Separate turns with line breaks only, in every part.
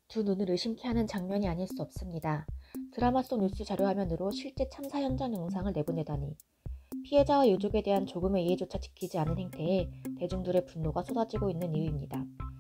두 눈을 의심케 하는 장면이 아닐 수 없습니다. 드라마 속 뉴스 자료 화면으로 실제 참사 현장 영상을 내보내다니. 피해자와 유족에 대한 조금의 이해조차 지키지 않은 행태에 대중들의 분노가 쏟아지고 있는 이유입니다.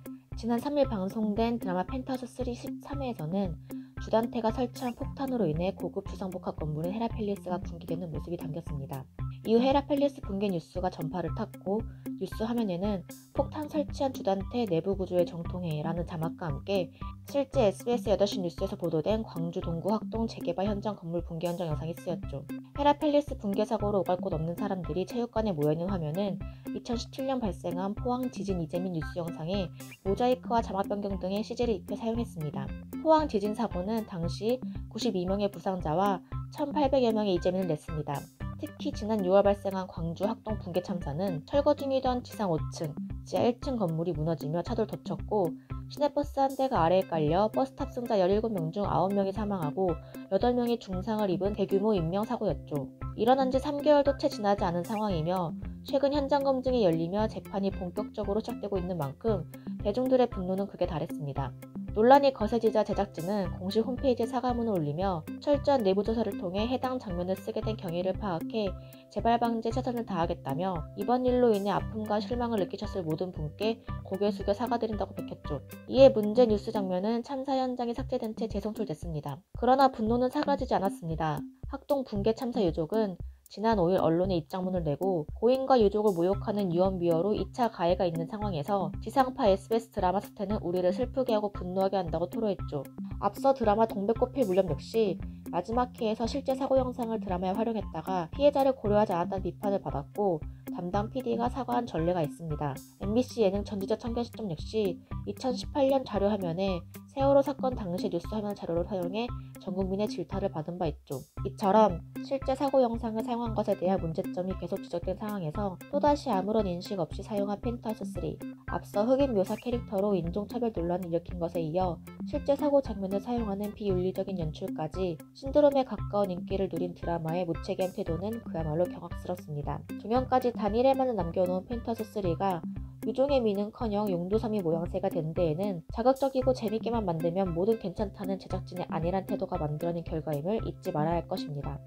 지난 3일 방송된 드라마 펜트하우스 3 13회에서는 주단태가 설치한 폭탄으로 인해 고급 주상복합 건물인 헤라펠리스가 붕괴되는 모습이 담겼습니다. 이후 헤라펠리스 붕괴 뉴스가 전파를 탔고 뉴스 화면에는 폭탄 설치한 주단태 내부 구조의 정통해라는 자막과 함께 실제 SBS 8시 뉴스에서 보도된 광주 동구 학동 재개발 현장 건물 붕괴 현장 영상이 쓰였죠. 헤라펠리스 붕괴 사고로 오갈 곳 없는 사람들이 체육관에 모여있는 화면은 2017년 발생한 포항 지진 이재민 뉴스 영상에 모자이크와 자막 변경 등의 CG를 입혀 사용했습니다. 포항 지진 사고는 당시 92명의 부상자와 1,800여 명의 이재민을 냈습니다. 특히 지난 6월 발생한 광주 학동 붕괴 참사는 철거 중이던 지상 5층, 지하 1층 건물이 무너지며 차도를 덮쳤고 시내버스 한 대가 아래에 깔려 버스 탑승자 17명 중 9명이 사망하고 8명이 중상을 입은 대규모 인명사고였죠. 일어난 지 3개월도 채 지나지 않은 상황이며 최근 현장 검증이 열리며 재판이 본격적으로 시작되고 있는 만큼 대중들의 분노는 극에 달했습니다. 논란이 거세지자 제작진은 공식 홈페이지에 사과문을 올리며 철저한 내부 조사를 통해 해당 장면을 쓰게 된 경위를 파악해 재발 방지에 최선을 다하겠다며 이번 일로 인해 아픔과 실망을 느끼셨을 모든 분께 고개 숙여 사과드린다고 밝혔죠. 이에 문제 뉴스 장면은 참사 현장이 삭제된 채 재송출됐습니다. 그러나 분노는 사라지지 않았습니다. 학동 붕괴 참사 유족은 지난 5일 언론에 입장문을 내고 고인과 유족을 모욕하는 유언비어로 2차 가해가 있는 상황에서 지상파 SBS 드라마 사태는 우리를 슬프게 하고 분노하게 한다고 토로했죠. 앞서 드라마 동백꽃필 무렵 역시 마지막 회에서 실제 사고 영상을 드라마에 활용했다가 피해자를 고려하지 않았다는 비판을 받았고 담당 PD가 사과한 전례가 있습니다. MBC 예능 전지적 청결 시점 역시 2018년 자료 화면에 세월호 사건 당시 뉴스 화면 자료를 사용해 전 국민의 질타를 받은 바 있죠. 이처럼 실제 사고 영상을 사용한 것에 대한 문제점이 계속 지적된 상황에서 또다시 아무런 인식 없이 사용한 펜트하우스 3. 앞서 흑인 묘사 캐릭터로 인종차별 논란을 일으킨 것에 이어 실제 사고 장면을 사용하는 비윤리적인 연출까지 신드롬에 가까운 인기를 누린 드라마의 무책임한 태도는 그야말로 경악스럽습니다. 종영까지 단 1회만을 남겨놓은 펜트하우스 3가 유종의 미는커녕 용두사미 모양새가 된 데에는 자극적이고 재밌게만 만들면 뭐든 괜찮다는 제작진의 안일한 태도가 만들어낸 결과임을 잊지 말아야 할 것입니다.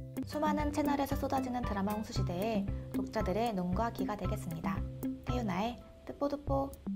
수많은 채널에서 쏟아지는 드라마 홍수 시대에 독자들의 눈과 귀가 되겠습니다. 태유나의 듣보듣보.